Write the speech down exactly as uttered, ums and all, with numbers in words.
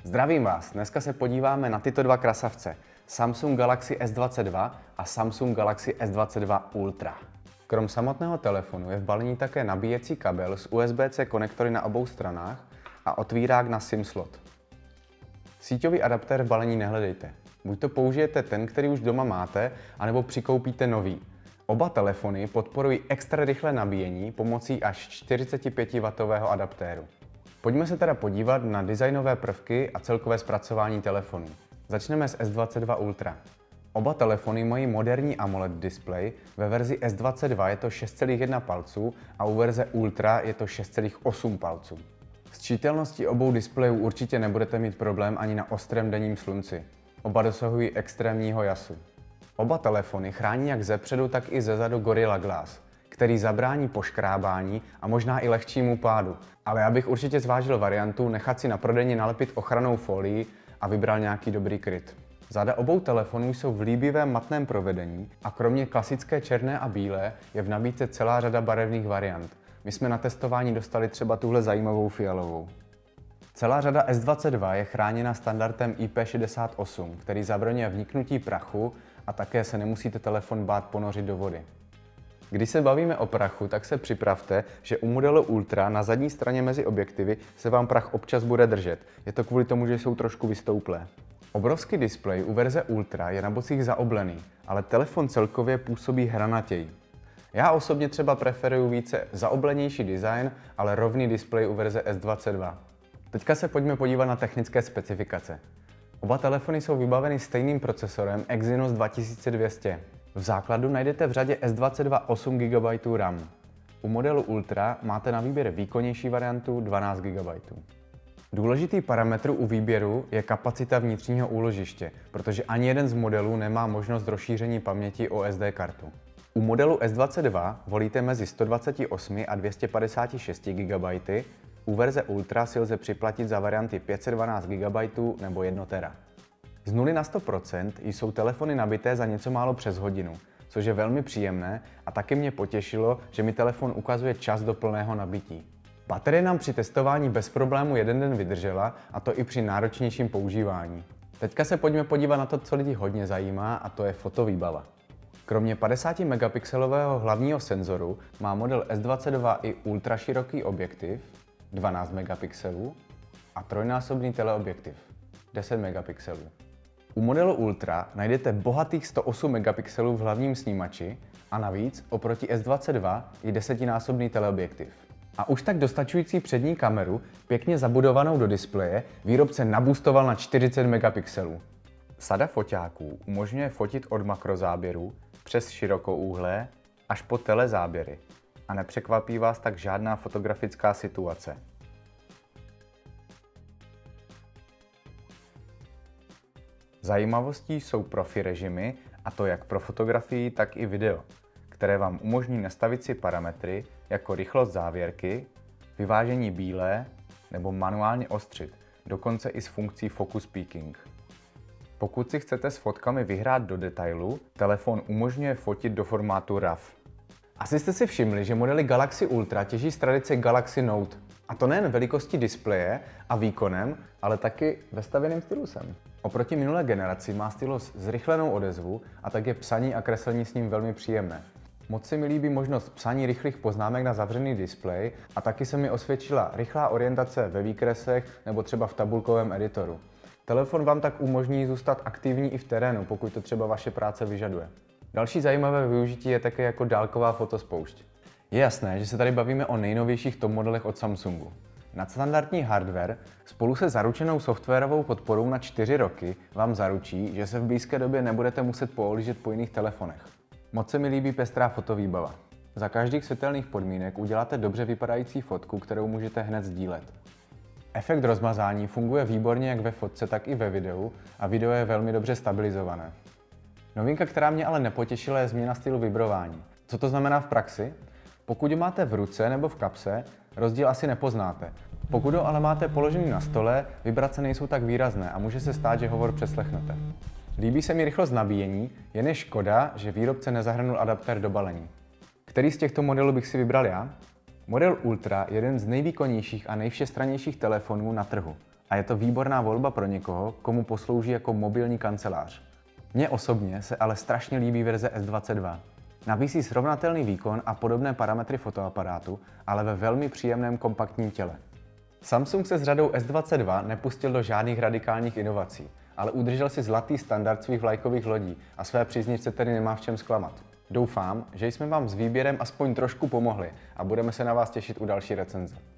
Zdravím vás, dneska se podíváme na tyto dva krasavce. Samsung Galaxy S dvacet dva a Samsung Galaxy S dvacet dva Ultra. Krom samotného telefonu je v balení také nabíjecí kabel s U S B C konektory na obou stranách a otvírák na SIM slot. Síťový adaptér v balení nehledejte. Buď to použijete ten, který už doma máte, anebo přikoupíte nový. Oba telefony podporují extra rychlé nabíjení pomocí až čtyřicet pět wattů adaptéru. Pojďme se teda podívat na designové prvky a celkové zpracování telefonu. Začneme s S dvacet dva Ultra. Oba telefony mají moderní AMOLED displej, ve verzi S dvacet dva je to šest celá jedna palců a u verze Ultra je to šest celá osm palců. S čitelností obou displejů určitě nebudete mít problém ani na ostrém denním slunci. Oba dosahují extrémního jasu. Oba telefony chrání jak zepředu, tak i zezadu Gorilla Glass, který zabrání poškrábání a možná i lehčímu pádu. Ale já bych určitě zvážil variantu nechat si na prodejně nalepit ochrannou folii a vybral nějaký dobrý kryt. Záda obou telefonů jsou v líbivém matném provedení a kromě klasické černé a bílé je v nabídce celá řada barevných variant. My jsme na testování dostali třeba tuhle zajímavou fialovou. Celá řada S dvacet dva je chráněna standardem I P šedesát osm, který zabraňuje vniknutí prachu a také se nemusíte telefon bát ponořit do vody. Když se bavíme o prachu, tak se připravte, že u modelu Ultra na zadní straně mezi objektivy se vám prach občas bude držet. Je to kvůli tomu, že jsou trošku vystouplé. Obrovský displej u verze Ultra je na bocích zaoblený, ale telefon celkově působí hranatěji. Já osobně třeba preferuji více zaoblenější design, ale rovný displej u verze S dvacet dva. Teďka se pojďme podívat na technické specifikace. Oba telefony jsou vybaveny stejným procesorem Exynos dva tisíce dvě stě. V základu najdete v řadě S dvacet dva osm gigabajtů RAM. U modelu Ultra máte na výběr výkonnější variantu dvanáct gigabajtů. Důležitý parametr u výběru je kapacita vnitřního úložiště, protože ani jeden z modelů nemá možnost rozšíření paměti o S D kartu. U modelu S dvacet dva volíte mezi sto dvacet osm a dvě stě padesát šest gigabajtů, u verze Ultra si lze připlatit za varianty pět set dvanáct gigabajtů nebo jedna tera. Z nuly na sto procent jsou telefony nabité za něco málo přes hodinu, což je velmi příjemné a taky mě potěšilo, že mi telefon ukazuje čas do plného nabití. Baterie nám při testování bez problému jeden den vydržela, a to i při náročnějším používání. Teďka se pojďme podívat na to, co lidi hodně zajímá, a to je fotovýbava. Kromě padesát megapixelového hlavního senzoru má model S dvacet dva i ultra široký objektiv dvanáct megapixelů a trojnásobný teleobjektiv deset megapixelů. U modelu Ultra najdete bohatých sto osm megapixelů v hlavním snímači a navíc oproti S dvacet dva i desetinásobný teleobjektiv. A už tak dostačující přední kameru, pěkně zabudovanou do displeje, výrobce naboostoval na čtyřicet megapixelů. Sada foťáků umožňuje fotit od makrozáběru přes širokouhlé až po telezáběry a nepřekvapí vás tak žádná fotografická situace. Zajímavostí jsou profi režimy, a to jak pro fotografii, tak i video, které vám umožní nastavit si parametry jako rychlost závěrky, vyvážení bílé nebo manuálně ostřit, dokonce i s funkcí Focus Peaking. Pokud si chcete s fotkami vyhrát do detailu, telefon umožňuje fotit do formátu RAW. Asi jste si všimli, že modely Galaxy Ultra těží z tradice Galaxy Note. A to nejen velikostí displeje a výkonem, ale taky vestavěným stylusem. Oproti minulé generaci má stylus zrychlenou odezvu a tak je psaní a kreslení s ním velmi příjemné. Moc se mi líbí možnost psaní rychlých poznámek na zavřený displej a taky se mi osvědčila rychlá orientace ve výkresech nebo třeba v tabulkovém editoru. Telefon vám tak umožní zůstat aktivní i v terénu, pokud to třeba vaše práce vyžaduje. Další zajímavé využití je také jako dálková fotospoušť. Je jasné, že se tady bavíme o nejnovějších top modelech od Samsungu. Nadstandardní hardware spolu se zaručenou softwarovou podporou na čtyři roky vám zaručí, že se v blízké době nebudete muset poohlížet po jiných telefonech. Moc se mi líbí pestrá fotovýbava. Za každých světelných podmínek uděláte dobře vypadající fotku, kterou můžete hned sdílet. Efekt rozmazání funguje výborně jak ve fotce, tak i ve videu a video je velmi dobře stabilizované. Novinka, která mě ale nepotěšila, je změna stylu vibrování. Co to znamená v praxi? Pokud ho máte v ruce nebo v kapse, rozdíl asi nepoznáte. Pokud ho ale máte položený na stole, vibrace nejsou tak výrazné a může se stát, že hovor přeslechnete. Líbí se mi rychlost nabíjení, jen je škoda, že výrobce nezahrnul adaptér do balení. Který z těchto modelů bych si vybral já? Model Ultra je jeden z nejvýkonnějších a nejvšestrannějších telefonů na trhu. A je to výborná volba pro někoho, komu poslouží jako mobilní kancelář. Mně osobně se ale strašně líbí verze S dvacet dva. Nabízí srovnatelný výkon a podobné parametry fotoaparátu, ale ve velmi příjemném kompaktním těle. Samsung se s řadou S dvacet dva nepustil do žádných radikálních inovací, ale udržel si zlatý standard svých vlajkových lodí a své příznivce tedy nemá v čem zklamat. Doufám, že jsme vám s výběrem aspoň trošku pomohli a budeme se na vás těšit u další recenze.